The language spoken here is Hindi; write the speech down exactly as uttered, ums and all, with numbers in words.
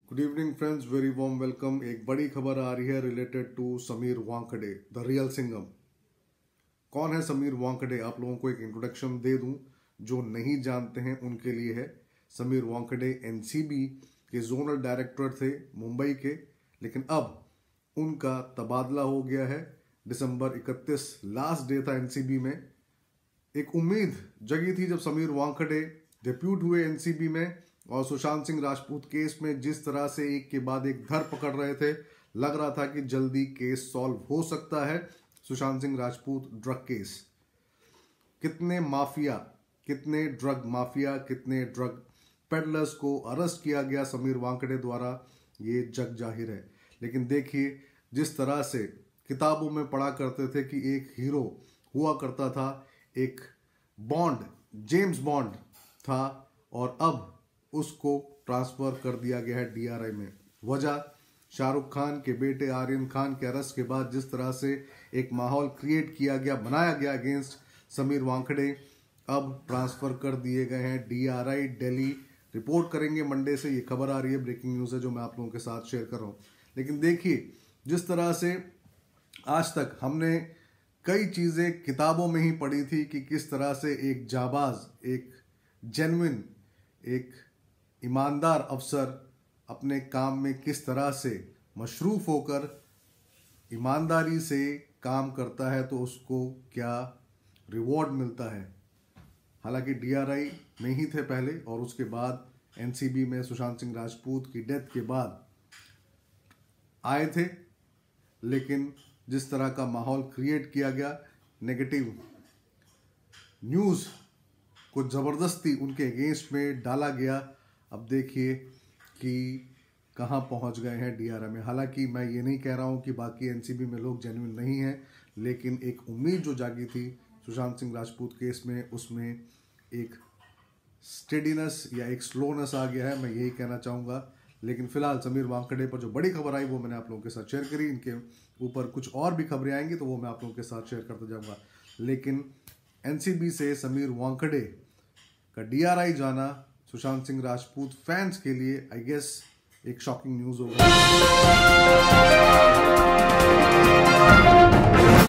Good evening friends, very warm welcome. एक बड़ी खबर आ रही है related to Sameer Wankhede, the real Singham. कौन है समीर वांकड़े? आप लोगों को एक इंट्रोडक्शन दे दूं, जो नहीं जानते हैं उनके लिए है। समीर वांकड़े एनसीबी के जोनल डायरेक्टर थे मुंबई के, लेकिन अब उनका तबादला हो गया है। दिसंबर इकतीस लास्ट डे था एनसीबी में। एक उम्मीद जगी थी जब समीर वांकड़े डिप्यूट हुए एनसीबी में, और सुशांत सिंह राजपूत केस में जिस तरह से एक के बाद एक धर पकड़ रहे थे, लग रहा था कि जल्दी केस सॉल्व हो सकता है। सुशांत सिंह राजपूत ड्रग केस, कितने माफिया, कितने ड्रग माफिया, कितने ड्रग पेडलर्स को अरेस्ट किया गया समीर वांकड़े द्वारा, ये जग जाहिर है। लेकिन देखिए, जिस तरह से किताबों में पढ़ा करते थे कि एक हीरो हुआ करता था, एक बॉन्ड, जेम्स बॉन्ड था, और अब उसको ट्रांसफर कर दिया गया है डीआरआई में। वजह, शाहरुख खान के बेटे आर्यन खान के अरेस्ट के बाद जिस तरह से एक माहौल क्रिएट किया गया, बनाया गया अगेंस्ट समीर वांकड़े, अब ट्रांसफर कर दिए गए हैं डीआरआई दिल्ली। रिपोर्ट करेंगे मंडे से, ये खबर आ रही है, ब्रेकिंग न्यूज़ है जो मैं आप लोगों के साथ शेयर कर रहा हूँ। लेकिन देखिए, जिस तरह से आज तक हमने कई चीज़ें किताबों में ही पढ़ी थी कि किस तरह से एक जाबाज, एक जेन्युइन, एक ईमानदार अफसर अपने काम में किस तरह से मशरूफ होकर ईमानदारी से काम करता है, तो उसको क्या रिवॉर्ड मिलता है। हालांकि डीआरआई में ही थे पहले, और उसके बाद एनसीबी में सुशांत सिंह राजपूत की डेथ के बाद आए थे। लेकिन जिस तरह का माहौल क्रिएट किया गया, नेगेटिव न्यूज़ को ज़बरदस्ती उनके अगेंस्ट में डाला गया, अब देखिए कि कहां पहुंच गए हैं डीआरआई में। हालांकि मैं ये नहीं कह रहा हूं कि बाकी एनसीबी में लोग जेन्युइन नहीं हैं, लेकिन एक उम्मीद जो जागी थी सुशांत सिंह राजपूत केस में, उसमें एक स्टेडीनेस या एक स्लोनेस आ गया है, मैं यही कहना चाहूँगा। लेकिन फिलहाल समीर वांकड़े पर जो बड़ी खबर आई वो मैंने आप लोगों के साथ शेयर करी। इनके ऊपर कुछ और भी खबरें आएंगी तो वो मैं आप लोगों के साथ शेयर करता जाऊँगा। लेकिन एनसीबी से समीर वांकड़े का डीआरआई जाना सुशांत सिंह राजपूत फैंस के लिए आई गेस एक शॉकिंग न्यूज़ होगा।